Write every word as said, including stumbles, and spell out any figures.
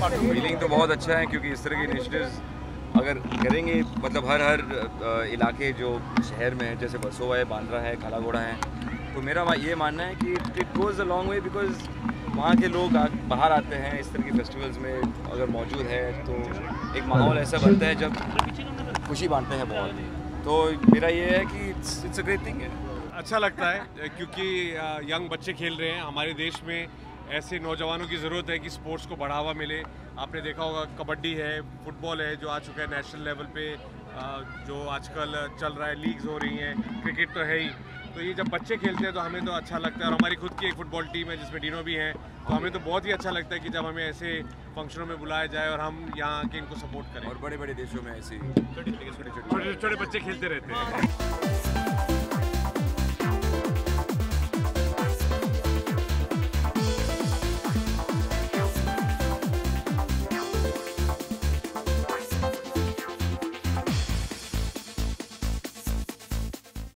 Feeling तो बहुत अच्छा है क्योंकि इस तरह के इनिशिएटिव्स अगर करेंगे मतलब हर हर इलाके जो शहर में है जैसे वर्सोवा है, बांद्रा है, काला घोड़ा है, तो मेरा ये मानना है कि it goes a long way because वहाँ के लोग आ, बाहर आते हैं इस तरह के फेस्टिवल्स में अगर मौजूद है तो एक माहौल ऐसा बनता है जब खुशी बांटते हैं बहुत। तो मेरा ये है कि it's it's a great thing है। अच्छा लगता है क्योंकि यंग बच्चे खेल रहे हैं। हमारे देश में ऐसे नौजवानों की ज़रूरत है कि स्पोर्ट्स को बढ़ावा मिले। आपने देखा होगा कबड्डी है, फुटबॉल है जो आ चुका है नेशनल लेवल पे, जो आजकल चल रहा है, लीग्स हो रही हैं, क्रिकेट तो है ही। तो ये जब बच्चे खेलते हैं तो हमें तो अच्छा लगता है और हमारी खुद की एक फुटबॉल टीम है जिसमें डिनो भी हैं, तो हमें तो बहुत ही अच्छा लगता है कि जब हमें ऐसे फंक्शनों में बुलाया जाए और हम यहाँ के इनको सपोर्ट करें। और बड़े बड़े देशों में ऐसे छोटे छोटे बच्चे खेलते रहते हैं।